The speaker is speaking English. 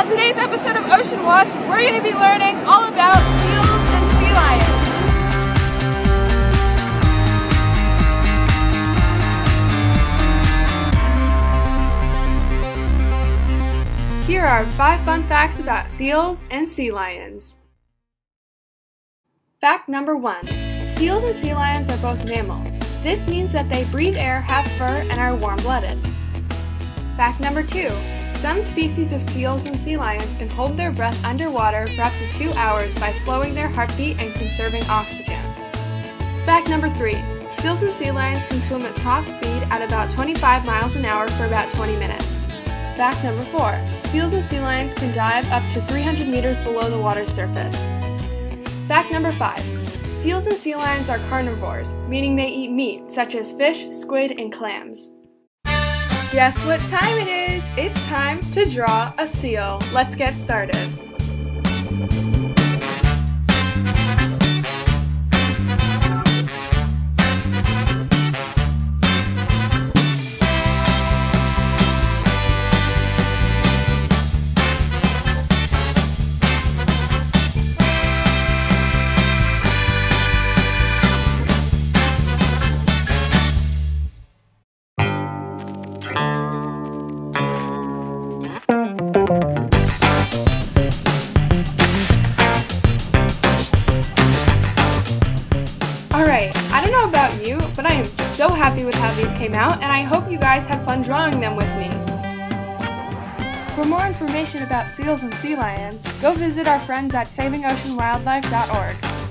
On today's episode of Ocean Watch, we're going to be learning all about seals and sea lions. Here are 5 fun facts about seals and sea lions. Fact number 1. Seals and sea lions are both mammals. This means that they breathe air, have fur, and are warm-blooded. Fact number 2. Some species of seals and sea lions can hold their breath underwater for up to 2 hours by slowing their heartbeat and conserving oxygen. Fact number 3. Seals and sea lions can swim at top speed at about 25 miles an hour for about 20 minutes. Fact number 4. Seals and sea lions can dive up to 300 meters below the water's surface. Fact number 5. Seals and sea lions are carnivores, meaning they eat meat such as fish, squid, and clams. Guess what time it is? It's time to draw a seal. Let's get started. Alright, I don't know about you, but I am so happy with how these came out, and I hope you guys had fun drawing them with me. For more information about seals and sea lions, go visit our friends at savingoceanwildlife.org.